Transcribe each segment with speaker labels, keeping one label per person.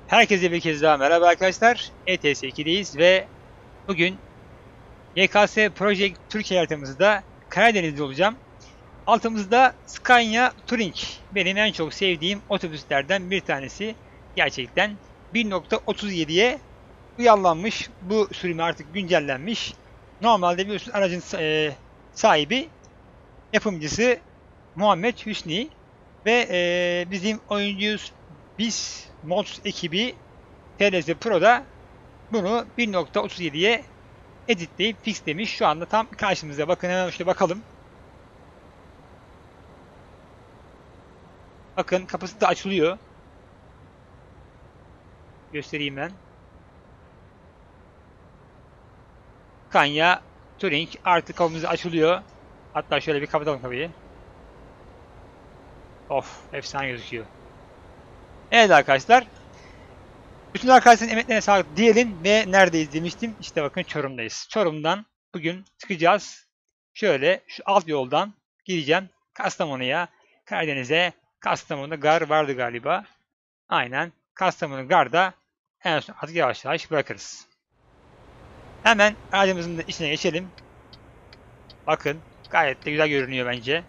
Speaker 1: Herkese bir kez daha merhaba arkadaşlar. ETS 2'deyiz ve bugün YKS Project Türkiye haritamızda Karadeniz'de olacağım. Altımızda Scania Touring. Benim en çok sevdiğim otobüslerden bir tanesi. Gerçekten 1.37'ye uyarlanmış. Bu sürümü artık güncellenmiş. Normalde biliyorsunuz aracın sahibi, yapımcısı Muhammed Hüsni ve bizim oyuncuyuz biz Mods ekibi TLS Pro'da bunu 1.37'ye editleyip fixlemiş. Şu anda tam karşımızda. Bakın hemen şöyle bakalım. Bakın kapısı da açılıyor. Göstereyim ben. Scania Touring artık kapımız açılıyor. Hatta şöyle bir kapatalım kapıyı. Of, efsane gözüküyor. Evet arkadaşlar. Bütün arkadaşların emeklerine sağlık diyelim ve neredeyiz demiştim. İşte bakın Çorum'dayız. Çorum'dan bugün çıkacağız. Şöyle şu alt yoldan gideceğim Kastamonu'ya, Karadeniz'e. Kastamonu'da gar vardı galiba. Aynen. Kastamonu garda en son artık yavaş yavaş bırakırız. Hemen aracımızın da içine geçelim. Bakın gayet de güzel görünüyor bence.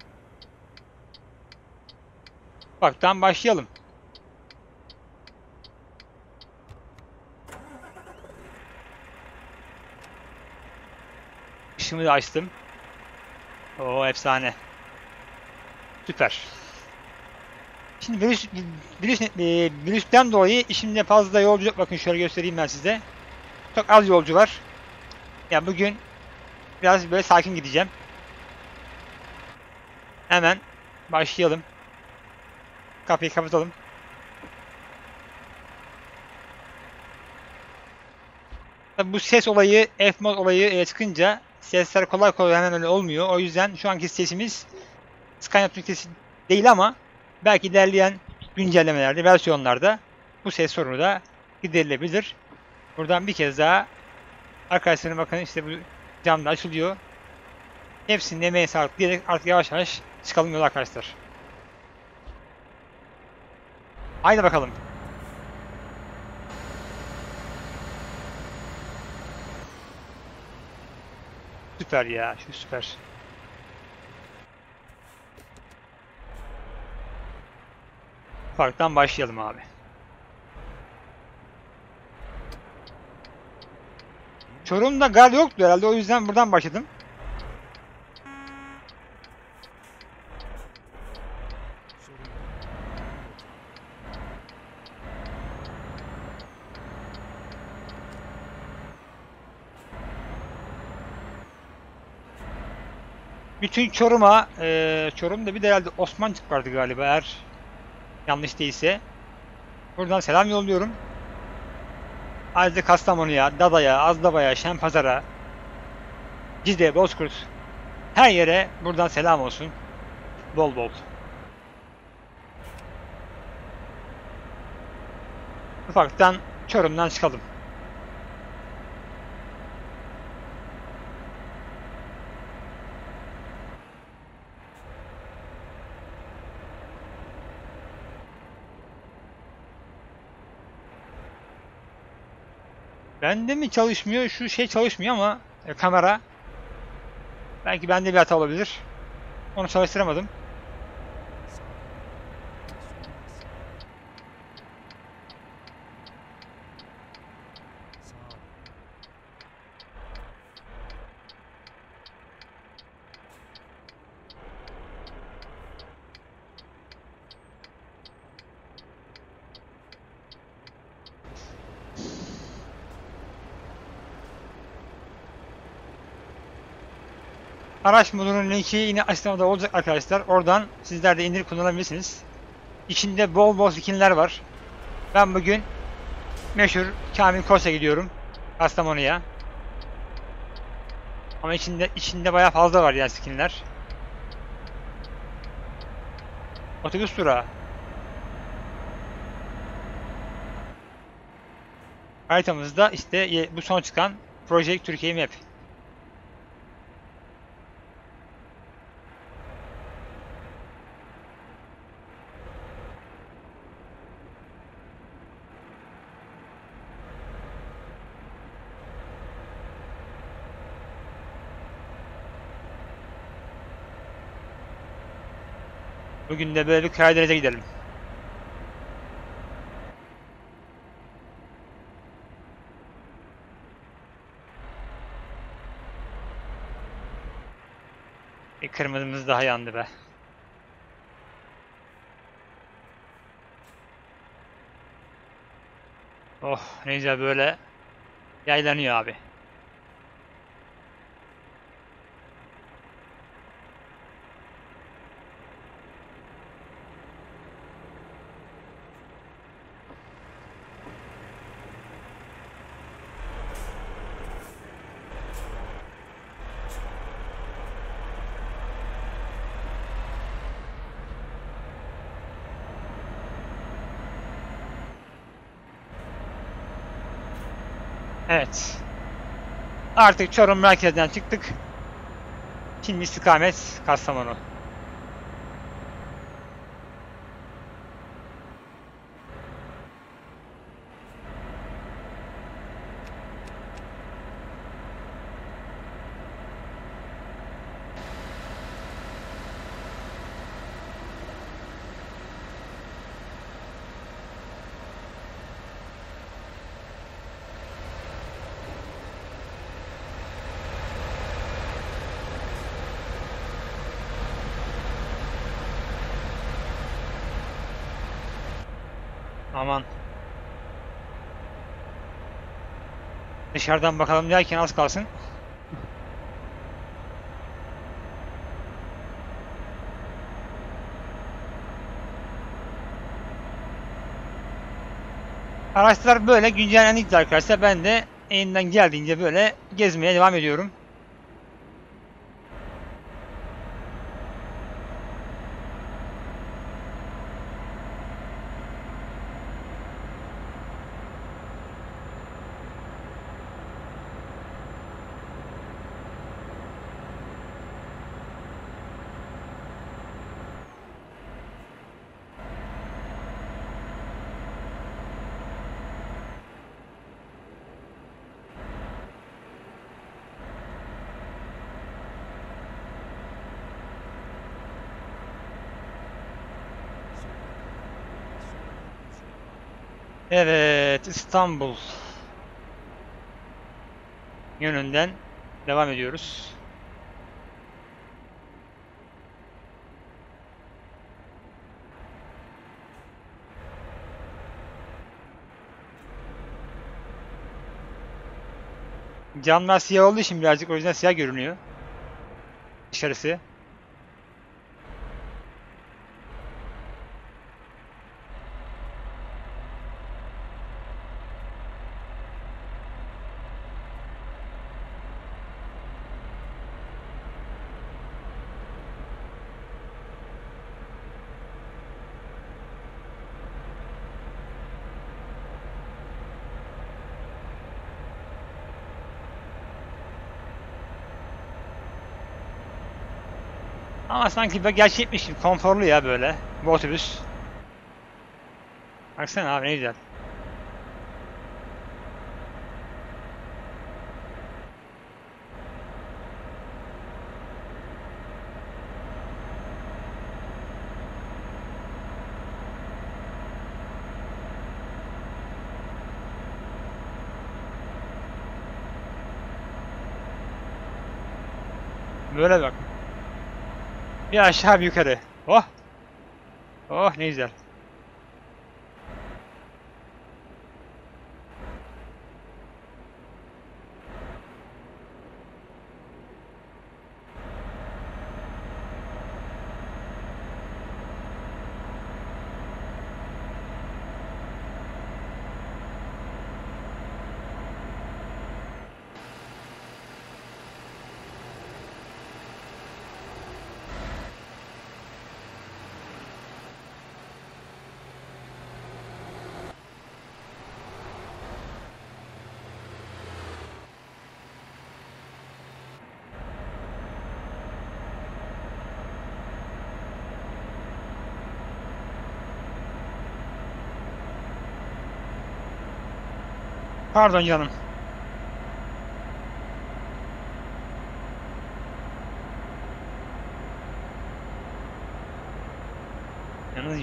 Speaker 1: Ufaktan başlayalım. Işığımı da açtım. Oo, efsane. Süper. Şimdi virüsten dolayı işimde fazla yolcu yok. Bakın şöyle göstereyim ben size. Çok az yolcu var. Ya bugün biraz böyle sakin gideceğim. Hemen başlayalım. Kapıyı kapatalım. Tabii bu ses olayı, F-mod olayı çıkınca sesler kolay kolay hemen öyle olmuyor. O yüzden şu anki sesimiz Scania Türk sesi değil ama belki ilerleyen güncellemelerde, versiyonlarda bu ses sorunu da giderilebilir. Buradan bir kez daha arkadaşlarım bakın işte bu cam da açılıyor. Hepsinin emeğe sağlık diyerek artık yavaş yavaş çıkalım yola arkadaşlar. Haydi bakalım. Süper ya, şu süper. Parktan başlayalım abi. Çorum'da gar yoktu herhalde, o yüzden buradan başladım. Bütün Çorum'a, Çorum'da bir de herhalde Osmancık vardı galiba eğer yanlış değilse. Buradan selam yolluyorum. Ayrıca Kastamonu'ya, Dada'ya, Azdava'ya, Şenpazar'a, Cizre, Bozkurt, her yere buradan selam olsun. Bol bol. Ufaktan Çorum'dan çıkalım. Bende mi çalışmıyor? Şu şey çalışmıyor ama kamera. Belki bende bir hata olabilir. Onu çalıştıramadım. Araç modunun linki yine açıklamada olacak arkadaşlar. Oradan sizler de indirip kullanabilirsiniz. İçinde bol bol skinler var. Ben bugün meşhur Kamil Koç'a gidiyorum. Kastamonu'ya. Ama içinde bayağı fazla var ya skinler. Otobüs durağı. Haritamızda işte bu son çıkan Project Türkiye Map. Bugün de böyle bir Karadeniz'e gidelim. Bir kırmızımız daha yandı be. Oh ne güzel böyle yaylanıyor abi. Evet. Artık Çorum merkezden çıktık. Şimdi istikamet Kastamonu. Aman. Dışarıdan bakalım derken az kalsın. Araçlar böyle güncellendikçe arkadaşlar ben de elimden geldiğince böyle gezmeye devam ediyorum. Evet, İstanbul yönünden devam ediyoruz. Camlar siyah olduğu için birazcık o yüzden siyah görünüyor dışarısı. Ama sanki böyle gerçekmiş gibi konforlu ya böyle bu otobüs. Baksana abi ne güzel. Böyle bak. Bir aşağı bir yukarı. Oh. Oh ne güzel. Pardon canım.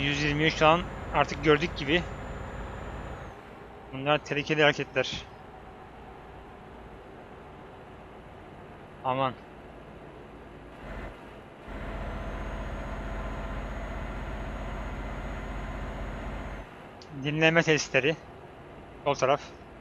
Speaker 1: 120'yi şu an artık gördük gibi. Bunlar tehlikeli hareketler. Aman. Dinleme testleri. Sol taraf.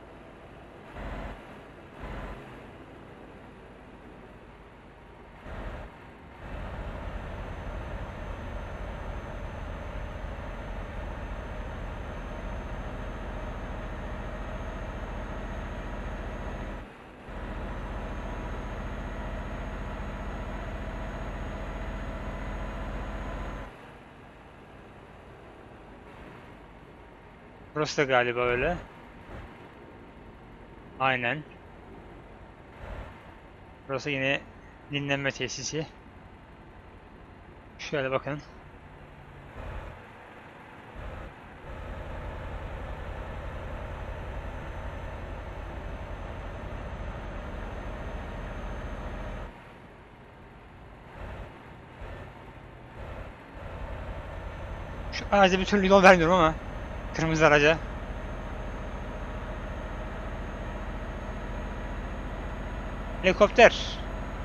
Speaker 1: Burası da galiba öyle. Aynen. Burası yine dinlenme tesisi. Şöyle bakın. Şu araca bir türlü yol vermiyorum ama kırmızı araca. Helikopter.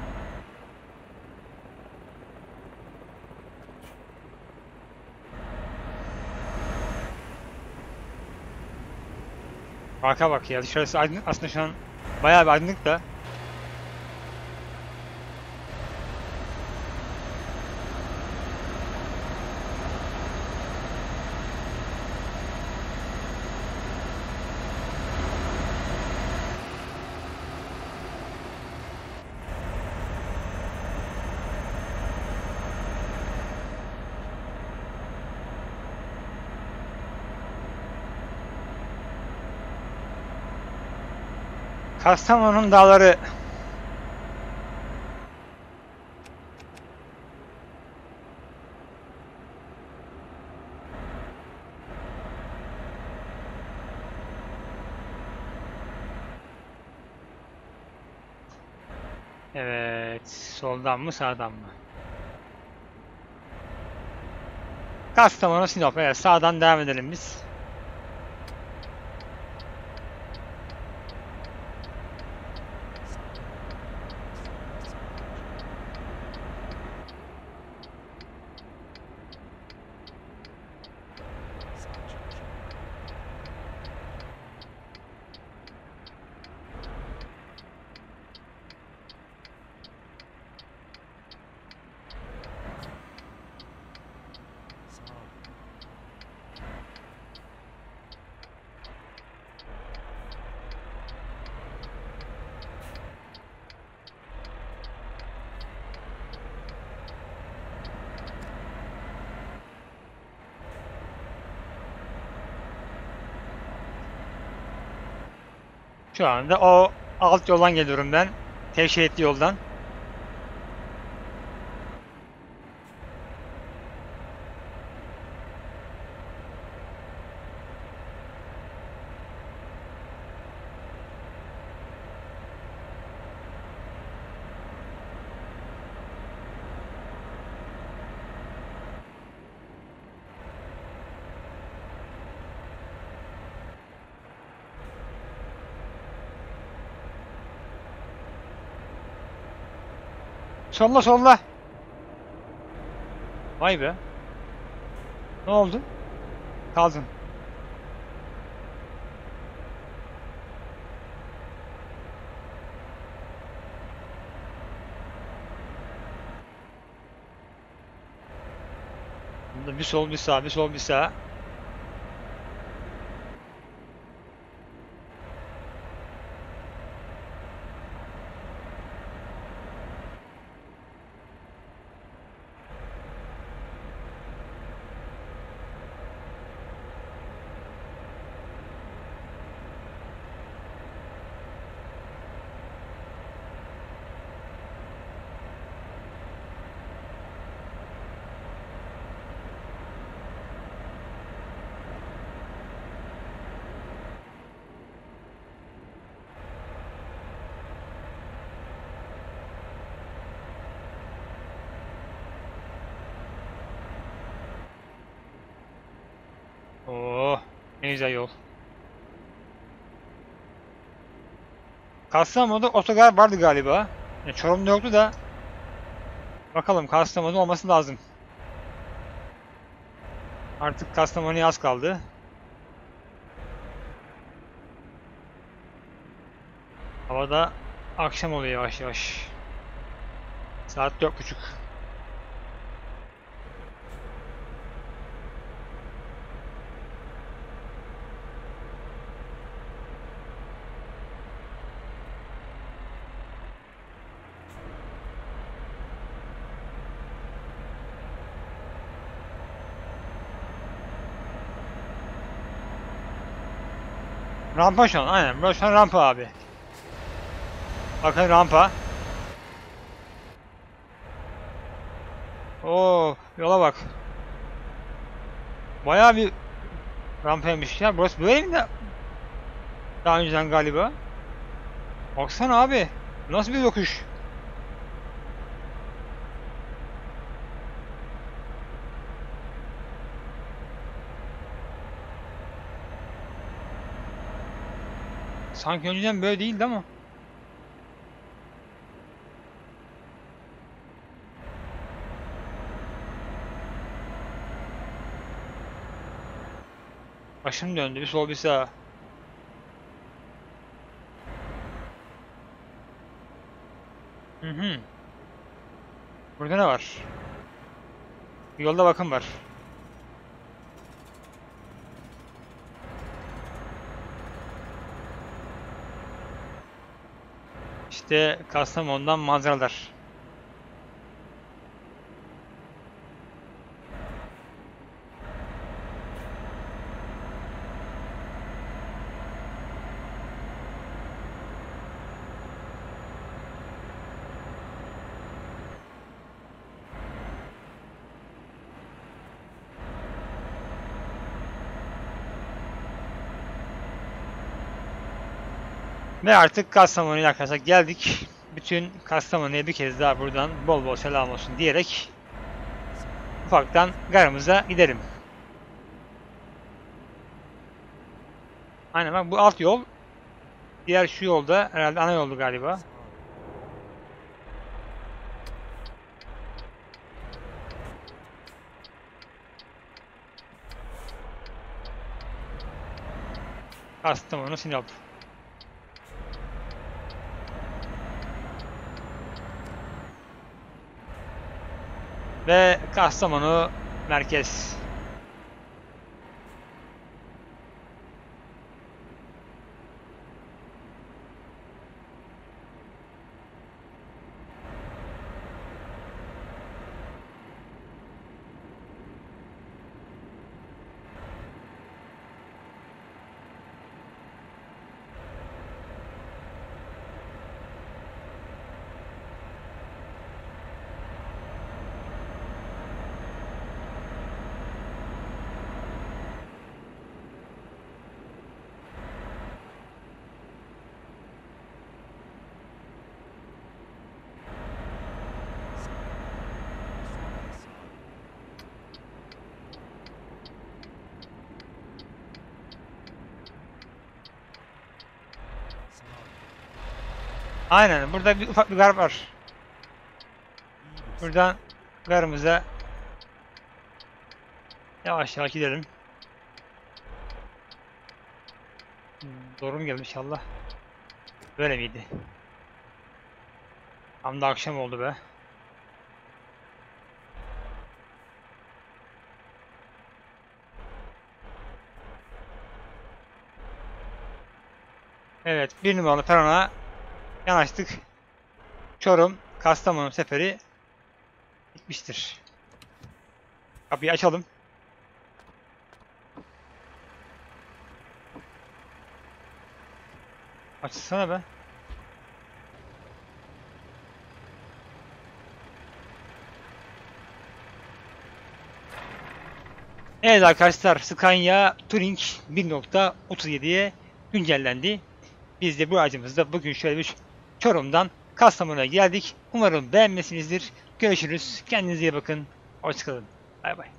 Speaker 1: Baka bak ya, dışarısı aydınlık aslında, şu an bayağı bir aydınlık da. Kastamonu'nun dağları. Evet, soldan mı sağdan mı? Kastamonu Sinop. Evet, sağdan devam edelim biz. Şu anda o alt yoldan geliyorum ben. Tevşehitli yoldan. Solla solla. Vay be. Ne oldu? Kaldın. Bunda bir sol bir sağ, bir sol bir sağ. Ne güzel yol. Kastamonu'da otogar vardı galiba. Yani Çorum'da yoktu da. Bakalım, Kastamonu'da olması lazım. Artık Kastamonu'ya az kaldı. Havada akşam oluyor yavaş yavaş. Saat 4:30. Rampa şu an, aynen. Burası şu an rampa abi. Bakın rampa. Oo, yola bak. Bayağı bir rampaymış ya. Burası böyle mi de daha önceden galiba? Baksana abi. Nasıl bir yokuş? Sanki önceden böyle değildi ama. Başım döndü. Bir sol bir sağ. Hı hı. Burada ne var? Yolda bakım var. İşte Kastamonu'dan manzaralar. Ve artık Kastamonu'ya arkadaşlar geldik. Bütün Kastamonu'ya bir kez daha buradan bol bol selam olsun diyerek ufaktan garımıza gidelim. Aynen bak, bu alt yol. Diğer şu yolda herhalde ana yoldu galiba. Kastamonu, Sinop. Ve Kastamonu merkez. Aynen, burada bir ufak bir gar var. Buradan garımıza yavaş yavaş gidelim. Doğru mu geldi inşallah? Böyle miydi? Tam da akşam oldu be. Evet, bir numaralı perona yanaştık. Çorum, Kastamonu seferi bitmiştir. Kapıyı açalım. Açsana be. Evet arkadaşlar, Scania Touring 1.37'ye güncellendi. Biz de bu aracımızda bugün şöyle bir Çorum'dan Kastamonu'ya geldik. Umarım beğenmişsinizdir. Görüşürüz. Kendinize iyi bakın. Hoşçakalın. Bay bay.